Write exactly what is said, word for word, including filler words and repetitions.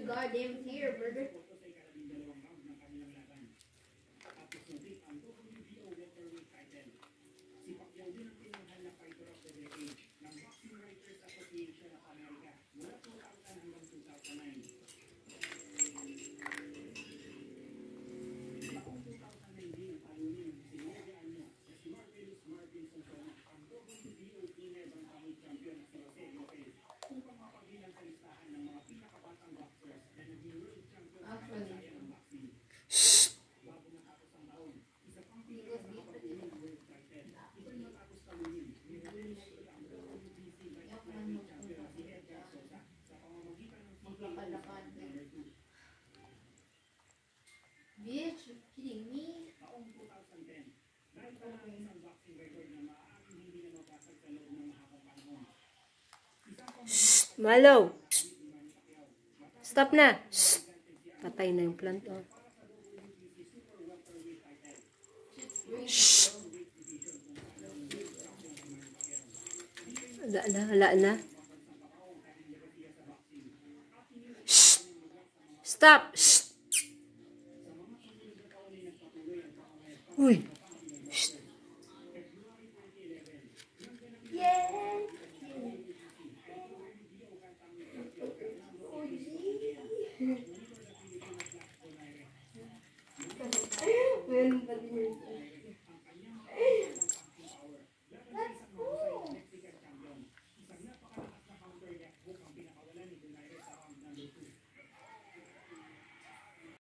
goddamn tier, brother. Bitch, you kidding me? Shh, Malo. Stop na. Shh. Patay na yung plant, oh. Shh. Wala na, wala na. Shh. Stop. Shh. Uy. Shh. Yeah. Meron pa din yun.